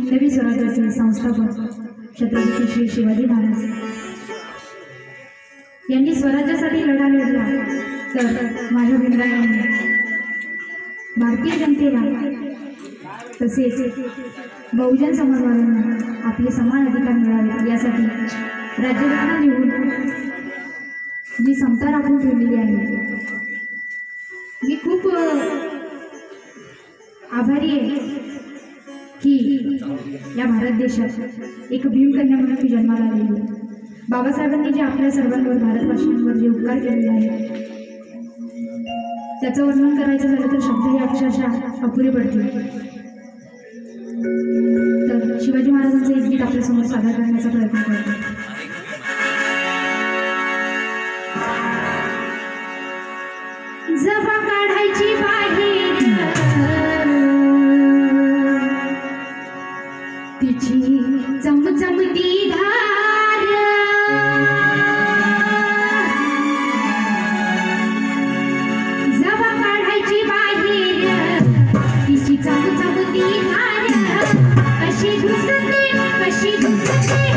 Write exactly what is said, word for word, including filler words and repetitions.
नवी स्वराज्याचे संस्थापक छत्रपती श्री शिवाजी महाराज यांनी स्वराज्यासाठी लढा लढला, तर माझ्या भीमरायांनी भारतीय जनतेला तसेच बहुजन समाजवाल्यांना आपले समान अधिकार मिळावे यासाठी राज्यघटना लिहून जी समता राखून ठेवलेली आहे, मी खूप आभारी आहे की या भारत देशात एक भीमकन्या म्हणून मी जन्माला आलेली आहे। बाबासाहेबांनी जे आपल्या सर्वांवर भारतवासियांवर जे उपकार केलेले आहेत त्याचं वर्णन करायचं झालं तर शब्द हे अक्षरशः अपुरे पडतील। तर शिवाजी महाराजांचं एक गीत आपल्यासमोर सादर करण्याचा प्रयत्न करतो। जबा काढायची बाहेर तिची चमचमती धार, जबा काढायची बाहेर तिची चमचमती धार, कशी घुसते कशी घुसते